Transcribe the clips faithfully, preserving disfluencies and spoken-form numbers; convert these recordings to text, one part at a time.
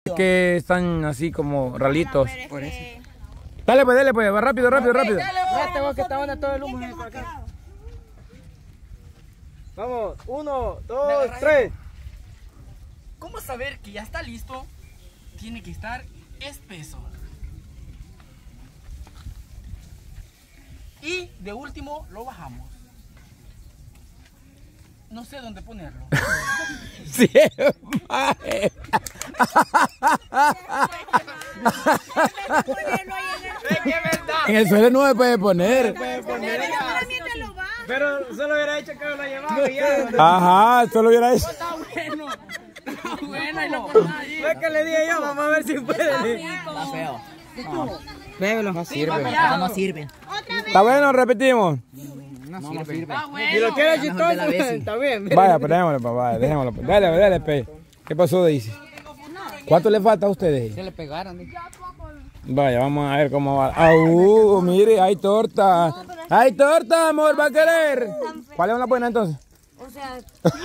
Que están así como ralitos. Por eso. Dale pues, dale pues, va rápido, rápido, rápido. Ya tengo que estar donde todo el humo por acá. Vamos, uno, dos, tres. ¿Cómo saber que ya está listo? Tiene que estar espeso. Y de último lo bajamos. No sé dónde ponerlo. Sí, mae. En el suelo no se puede poner. Pero solo hubiera hecho que lo llevaba ya. Ajá, solo hubiera hecho. Está bueno. Está bueno y lo pones ahí. Fue que le dije yo, vamos a ver si puede. Está feo. Bébelo. No sirve. Eso no sirve. Está bueno, repetimos. No sirve. Está bueno. Si lo quieres chistoso, de la vez, sí. está bien. Vaya, pero déjamelo, papá, dejémoslo. Dale, dale, pe. ¿Qué pasó, Daisy? ¿Cuánto le falta a ustedes? Se le pegaron. Vaya, vamos a ver cómo va. Ah, uh, mire, hay torta. Hay torta, amor, ¿va a querer? ¿Cuál es una buena entonces? O sea,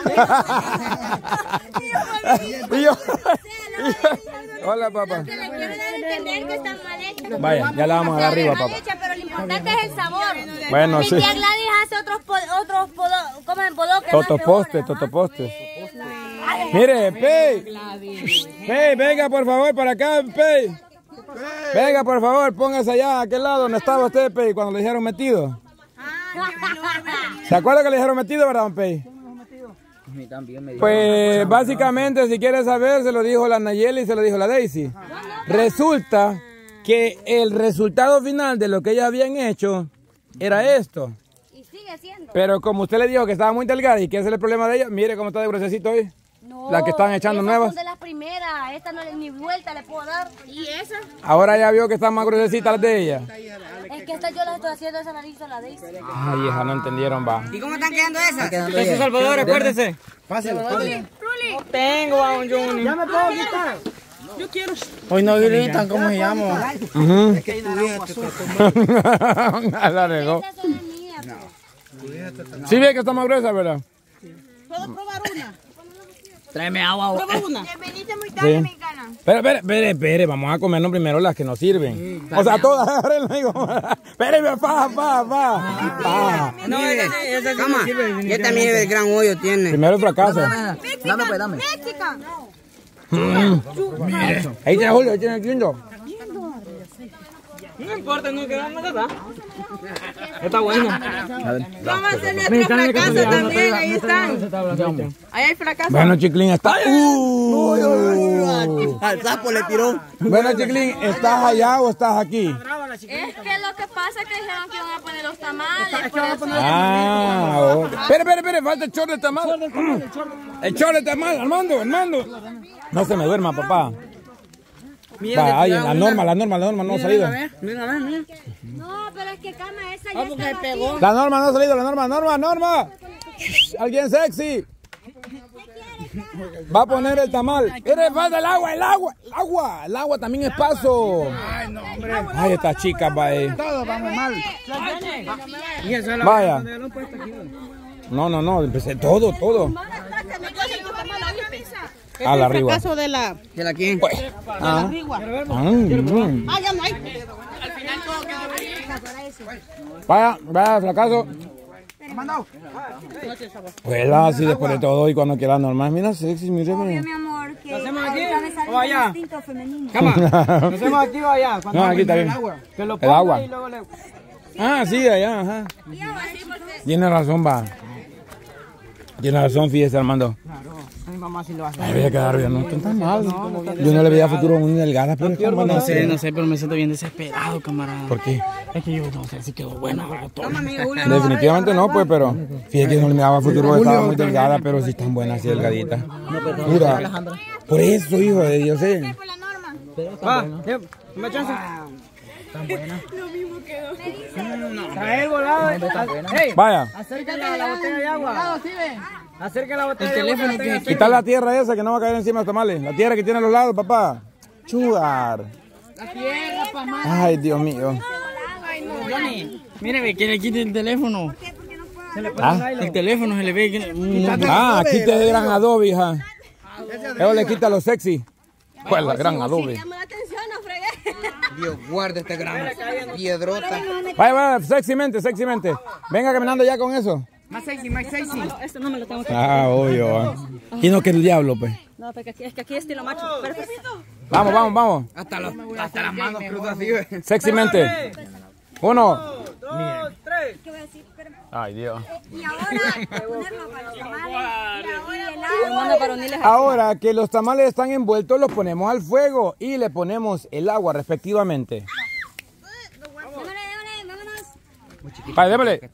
Y yo- Hola, papá. que le quiero dar a entender que están mal hechas. Vaya, ya la vamos a dar arriba, Mal papá. hechas, pero lo importante es el sabor. Bueno, Mi sí. tía Gladys hace otros, po- otros podo, ¿cómo es? Bodoques más Totoposte, peores, ajá. totoposte. Mire, Pei. Pei, venga por favor para acá, Pei. Venga por favor, póngase allá, a aquel lado donde estaba usted, Pei, cuando le dijeron metido. ¿Se acuerda que le dijeron metido, verdad, don Pei? A mí también me dijo. Pues básicamente, si quiere saber, se lo dijo la Nayeli y se lo dijo la Daisy. Resulta que el resultado final de lo que ellas habían hecho era esto. Y sigue siendo. Pero como usted le dijo que estaba muy delgada y que ese es el problema de ella, mire cómo está de gruesecito hoy. No, La que están echando esas nuevas. son de las primeras. Esta no le ni vuelta le puedo dar. ¿Y esa? Ahora ya vio que están más gruesecitas las de ella. Es que esta yo la estoy haciendo, esa la hizo la Daisy. Ay, hija, no entendieron, va. ¿Y cómo están quedando esas? quedando Eso bien. Salvador, acuérdese. Páselo, páselo. No tengo, vamos, Johnny. Ya me puedo quitar. Yo quiero. Hoy no gritan, ¿cómo se llama? Ujú. Es que tu vieja te está tomando. La regó. Esas son las mías. Sí, ve que está más gruesa, ¿verdad? ¿Puedo probar una? Tráeme agua. Prueba una. Bienveniste muy Sí. Espere, espere, espere, espere, vamos a comernos primero las que nos sirven. O sea, todas, agárrenla, digo. Espere, pa, pa, pa. Pa. No, esa, esa sí me sirve. Y esta mire el gran hoyo tiene. Primero el fracaso. Dame, pues, dame. Ahí tiene Julio, ahí tiene el lindo. No importa, no queda nada. Está bueno. Vamos a hacer nuestro fracaso también, ahí están. Ahí hay fracaso. Bueno, Chiclín, está. Uh. Al sapo le tiró. Bueno, Chiclín, ¿estás allá o estás aquí? Es que lo que pasa es que dijeron que iban a poner los tamales. Por eso. Ah, ok. Espere, espere, espere, falta el chorro de tamal. El chorro de tamal, Armando, Armando. No se me duerma, papá. Va, ahí, la norma, la norma, la norma no ha salido. Mira, a ver, mira. No, pero es que cama esa ya Vamos que estaba pegó. La norma no ha salido, la norma, norma, norma. Alguien sexy. Va a poner el tamal. Mire, falta el agua, el agua, el agua. El agua también es paso. Ay, estas chicas, va ahí. Todos vamos mal. Y eso es la Vaya. donde lo han puesto aquí. No, no, no, empecé todo, todo. A la arriba. ¿Caso de la? ¿De la quién? Ah. Ah, mm. Ah, ya no hay. Vaya, vaya, fracaso. Pues así después de todo y cuando quiera normal. Mira, sexy, mire. Obvio, mi amor, que hacemos aquí ahorita me sale o allá? un instinto femenino. Cama. ¿Lo hacemos aquí o allá? Cuando No, aquí está el bien. agua. Que lo El ponga agua. y luego le... Ah, sí, allá, ajá. Tiene razón, va. Tiene razón, fíjese, Armando. Claro, a mi mamá sí lo hace. Ay, voy a quedar bien, no están tan mal. Yo no le veía futuro muy delgada, pero es como No sé, no sé, pero me siento bien desesperado, camarada. ¿Por qué? Es que yo no sé si quedó buena para todo. Definitivamente no, pues, pero fíjate que no le miraba futuro, estaba muy delgada, pero sí están buenas, así delgaditas. Pura. Por eso, hijo, de Dios sé. Ah, ya, ¿me chance? Tan buena. Lo mismo quedó. Trae el volado. Hey, Vaya, acércate a la botella de agua. Acerca la botella de agua. Que quitar la tierra esa que no va a caer encima de los tamales. La tierra que tiene a los lados, papá. Chugar. La tierra, mamá. Ay, Dios mío. Johnny, mire, ve que le quite el teléfono. Se le pone Ah. un nylon. El teléfono se le ve que... Ah, quite de gran adobe, hija. Eso le quita lo sexy. Pues la gran adobe. Llama la atención, no fregué. Dios guarde este gran piedrota. Vaya, vaya, sexymente, sexymente. Venga caminando ya con eso. Más sexy, más sexy. Esto no me lo tengo que... Ah, obvio. Y no que el diablo, pues. No, porque aquí, es que aquí es estilo macho. Perfecto. Vamos, vamos, vamos. Hasta, los, hasta las manos cruzas así, güey. Sexymente. Uno. Dos, tres. ¿Qué voy a decir? Espérame. Ay, Dios. Y ahora, ponerlo para los tamales. Y ahora el agua. Ahora que los tamales están envueltos, los ponemos al fuego y le ponemos el agua respectivamente. Démosle, démosle, vámonos. Vale, démosle.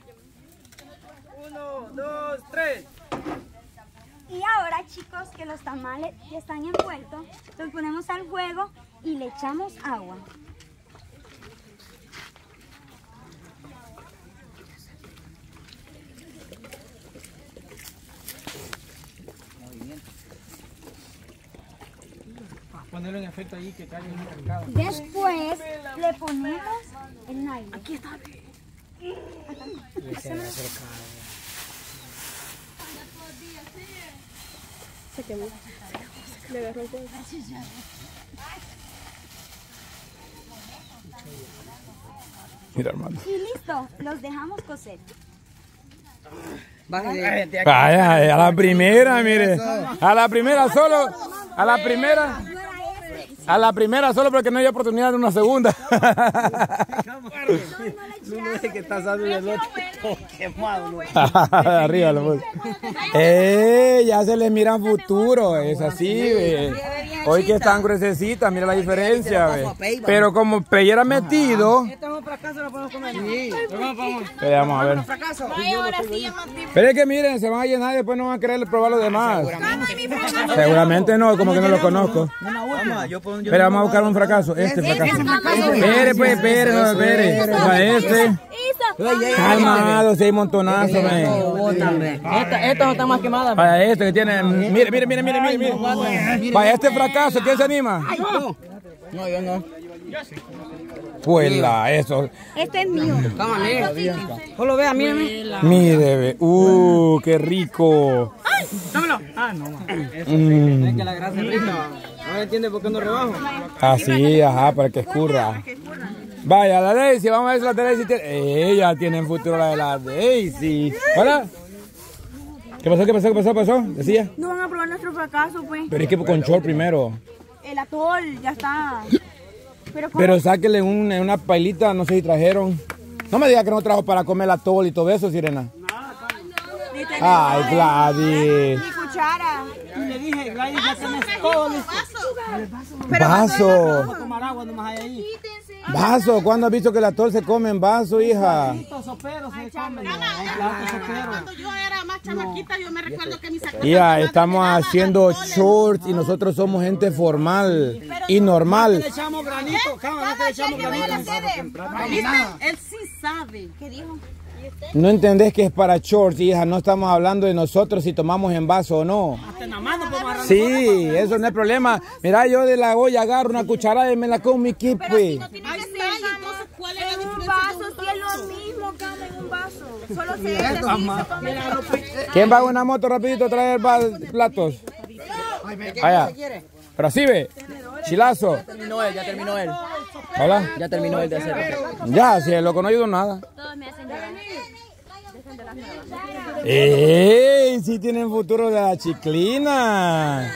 Uno, dos, tres. Y ahora, chicos, que los tamales ya están envueltos, los ponemos al fuego y le echamos agua. Ponerlo en efecto ahí que caiga en el mercado. Después le ponemos el nylon. Aquí está. Se quemó. Le agarró el fuego. Mira, hermano. Y listo, los dejamos cocer. Bájate. Vaya, a la primera, mire. A la primera solo. A la primera. A la primera solo porque no hay oportunidad de una segunda. No es que está asado y el otro quemado. Arriba lo puse. Eh, ya se les mira futuro, es así, ve. Hoy que están gruesecitas, mira la diferencia, ve. Pero como peyera metido. Este es un fracaso, lo podemos comer. Sí, vamos, Pero vamos a ver. fracaso. Pero es que miren, se van a llenar y después no van a querer probar los demás. Seguramente no, como que no lo conozco. Pero vamos a buscar un fracaso, este fracaso. Espere, pues, espere, no, espere. Para este. Calmado, si hay montonazo, men. Esta, esta no está más quemada. Para este que tiene. Mire, mire, mire, mire, mire. mire. Para este fracaso, ¿quién se anima? No, yo no. Pues la, eso. Este es mío. Solo vea, mírame. Mire, ve. Uh, qué rico. Dámelo. Ah, no. Mm. Es que la grasa es rica. No entiende por qué no rebajo. Así, ajá, para que escurra. Vaya, la Daisy, vamos a ver si la Daisy tiene... Ella tiene en futuro la de la Daisy. Hola. ¿Qué pasó, qué pasó, qué pasó, qué pasó? Decía. No van a probar nuestro fracaso, pues. Pero es que con short primero. El atol, ya está. Pero, Pero sáquele un, una pailita, no sé si trajeron. No me diga que no trajo para comer la atol y todo eso, Sirena. Ay, Gladys. Mi cuchara. Y le dije, Gladys, ya tenés todo listo. Vaso. Tomar agua nomás hay ahí. Vaso. ¿Cuándo has visto que la atol se come en vaso, hija? Estos soperos se comen. Un plato sopero. Cuando yo era más chamaquita, yo me recuerdo que mis sacaban. Ya, estamos haciendo shorts y nosotros somos gente formal y normal. Le echamos granito, cámara, no le echamos granito. Él sí sabe. ¿Qué dijo? No entendés que es para shorts, hija. No estamos hablando de nosotros si tomamos en vaso o no. Hasta en la mano podemos agarrar. Sí, eso no es problema. Mira, yo de la olla agarro una cucharada y me la como mi kit, pues. Ahí está, y entonces, ¿cuál es la en un diferencia? vaso, si es lo mismo, cada en un vaso. Solo se echa así, se come. ¿Quién va a una moto rapidito a traer va- platos? Vaya. Pero así ve. Chilazo. Terminó él, ya terminó él. Hola. Ya terminó él de hacerlo. Ya, si el loco no ayudó nada. Todos me hacen llorar. ¡Ey! Sí tienen futuro de la chiclina.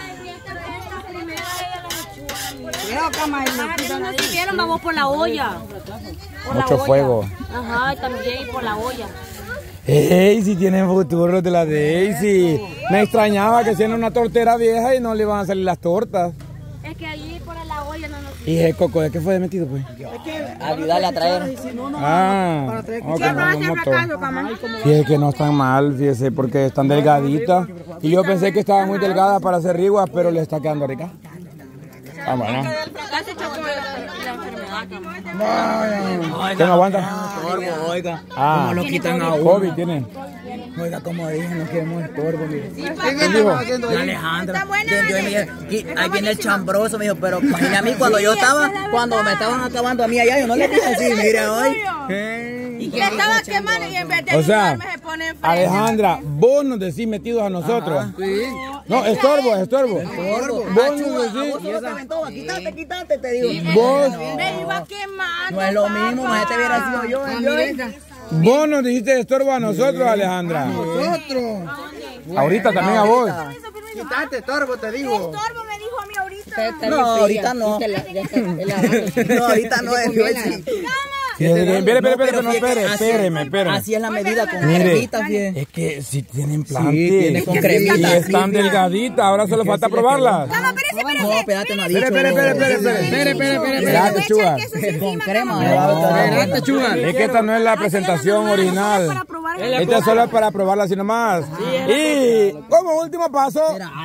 No sirvieron, vamos por la olla. Por la Mucho olla. fuego. Ajá, también por la olla. ¡Ey! Sí tienen futuro de la Daisy. Me extrañaba que siendo una tortera vieja y no le iban a salir las tortas. Es que allí por la olla no nos... Y el coco, ¿de qué fue metido, pues? Ayudarle a traer. Ah, ok, no, moto. Fíjese que no están mal, fíjese, porque están delgaditas. Y yo pensé que estaban muy delgadas para hacer riguas, pero le está quedando rica. Ah, bueno. Casi chocó la enfermedad. ¿Quién aguanta? Estorbo, oiga. Ah, ¿Cómo lo quitan a uno? COVID tiene. Oiga, como dije, no queremos estorbo, mire. ¿Quién dijo? La Alejandra. Yo, yo me dije, "Aquí- ahí viene el chambroso", me dijo, pero imagínate a mí cuando yo estaba, cuando me estaban acabando a mí allá, yo no le dije así, mire hoy. Y que estaba quemando y en vez de O sea, ayudarme se pone enfrente. Alejandra, vos nos decís metidos a nosotros. No, estorbo, estorbo. Estorbo. Vos Achú, no a decís. vos solo te aventó. Quítate, quítate, te digo. Vos, Me iba quemando. No es lo mismo, más te hubiera sido yo. yo. vos nos dijiste estorbo a nosotros, Alejandra. Nosotros. Ahorita también a vos. Quítate, estorbo, te digo. Estorbo me dijo a mí ahorita. No, ahorita no. No, ahorita no es yo sí. Espere, espere, espere, espere, no, fíjate, espere, así- espéreme, espéreme. Así es la medida con Mire, cremita, fíjate. es que si tienen plante. tiene con cremita. Y están delgaditas, ahora solo falta probarlas. No, espérate, no ha dicho. Espere, espere, espere, espere, espere. Espere, espere, espere. Espérate, Chuga. Con crema. Espérate, Chuga. Es que esta no es la presentación original. Esta es solo para probarla así nomás. Y como último paso,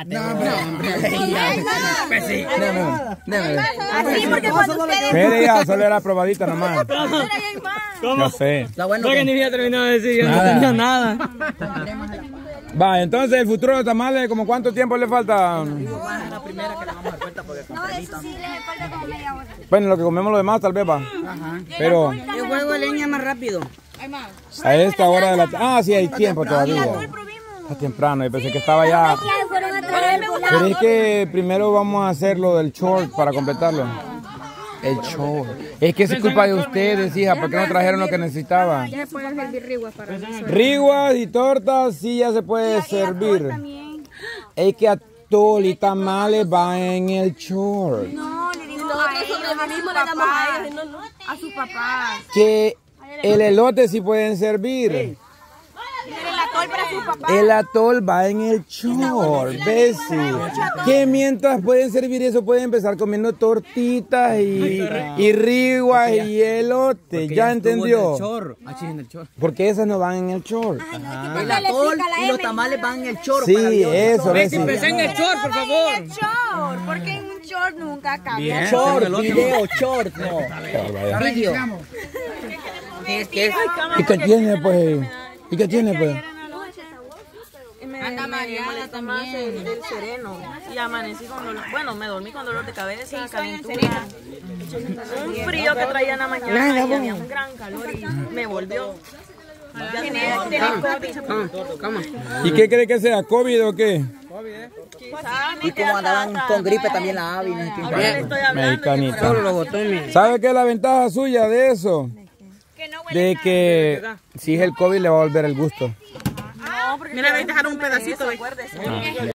Así porque cuando ustedes... espere ya, solo era probadita nomás. No sé. Está bueno. No, que ni había terminado de decir, yo no Nada. tenía nada. Va, entonces el futuro de los tamales, ¿como cuánto tiempo le falta? No, eso sí le falta como media hora. Bueno, lo que comemos lo demás tal vez va. Pero Yo juego de leña más rápido. a esta hora de la... Ah, sí, hay tiempo todavía. Está temprano, yo pensé que estaba ya... Ya fueron a traer el volado. Pero es que primero vamos a hacer lo del short para completarlo. El short. Es que es culpa de ustedes, hija, porque no trajeron lo que necesitaban. Ya se puede servir riguas para eso. Riguas y tortas sí ya se puede servir. Es que atol y tamales va en el short. No, le digo a ellos, a su papá. A su papá. Que el elote sí pueden servir. El atol para su papá. El atol va en el short, ¿ves? Sí. Que mientras pueden servir eso, pueden empezar comiendo tortitas y, y riguas y elote. ¿Ya entendió? Porque esas no van en el short. El atol y los tamales van en el chorro. Sí, eso, ¿ves? Sí. Empecé en el short, por favor. Short, porque en un short nunca cambia. Short, video, short, no. Video. Es que es. ¿Y qué tiene, pues? ¿Y qué tiene, pues? Anda mareada también. El, el sereno. Y amanecí con dolor. Bueno, me dormí con dolor de cabeza, calentura. Un frío que traía en la mañana y había un gran calor y me volvió. Ya tenía COVID. ¿Y qué cree que sea? ¿COVID o qué? Y como andaban con gripe también la Avi. Ahora le estoy hablando. Mexicanita. Solo lo botó en mi... ¿Sabe qué es la ventaja suya de eso? De que si es el COVID le va a volver el gusto. Mira, voy a dejar un pedacito. ¿Ve?